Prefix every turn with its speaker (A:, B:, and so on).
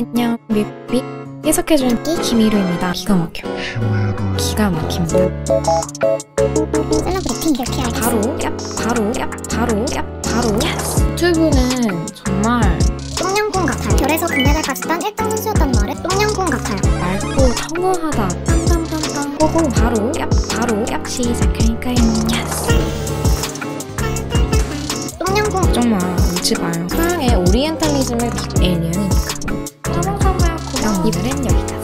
A: 안녕 뮤비 해석해준 김희루입니다. 기가 막혀. 기가 막힙니다.
B: 셀러브리티 이렇게 알겠어.
A: 바로 유튜브는 정말
B: 똥냥공 같아요. 별에서 금메달까지 딴 1등 선수였단 말에 똥냥공 같아요.
A: 맑고 청어하다 땅땅땅땅 꼬고 바로 시작할까요?
B: 똥냥공
A: 걱정 마, 울지 마요. 서양의 오리엔탈리즘을 에일리언이니까. 사방사방하고 오늘은 여기까지.